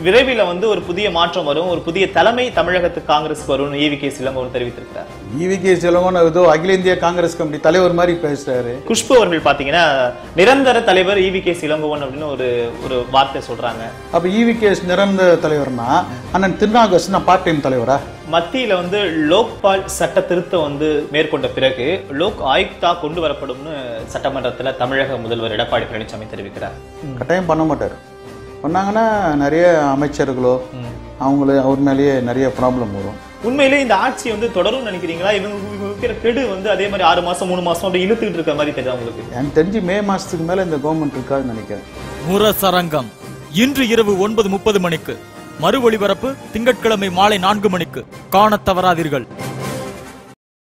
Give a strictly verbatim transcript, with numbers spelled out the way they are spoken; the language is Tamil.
விரைவில் வந்து ஒரு புதிய மாற்றம் வரும், ஒரு புதிய தலைமை தமிழகத்து காங்கிரஸ் வரும் ஈவி கே இளங்கோவன் தெரிவித்திருக்கிறார். ஈவி கே இளங்கோவன் ஏதோ அகில இந்திய காங்கிரஸ் கமிட்டி தலைவர் மாதிரி பேசுறாரு. குஷ்பு அவர்கள் பாத்தீங்கன்னா நிரந்தர தலைவர் ஈவி கே இளங்கோவன் அப்படின்னு ஒரு ஒரு வார்த்தை சொல்றாங்க. அப்ப ஈவி கே நிரந்தர தலைவர்னா அண்ணன் திருநாவுக்கரசு பார்ட் டைம் தலைவரா? மத்தியில வந்து லோக்பால் சட்ட திருத்தம் வந்து மேற்கொண்ட பிறகு லோக் ஆயுக்தா கொண்டு வரப்படும்னு சட்டமன்றத்தில் தமிழக முதல்வர் எடப்பாடி பழனிசாமி தெரிவிக்கிறார். கட்டாயம் பண்ண மாட்டார். பண்ணாங்கன்னா நிறைய அமைச்சர்களோ அவங்கள அவர் மேலேயே நிறைய ப்ராப்ளம் வரும். உண்மையிலே இந்த ஆட்சி வந்து தொடரும் நினைக்கிறீங்களா? இவங்க வைக்கிற கெடு வந்து அதே மாதிரி ஆறு மாசம் மூணு மாசம் அப்படி இழுத்துக்கிட்டு இருக்க மாதிரி தெரியும் உங்களுக்கு? எனக்கு தெரிஞ்சு மே மாசத்துக்கு மேல இந்த கவர்மெண்ட் இருக்காதுன்னு நினைக்கிறேன். முரசரங்கம் இன்று இரவு ஒன்பது முப்பது மணிக்கு, மறு ஒளிபரப்பு திங்கட்கிழமை மாலை நான்கு மணிக்கு. காணத் தவறாதீர்கள்.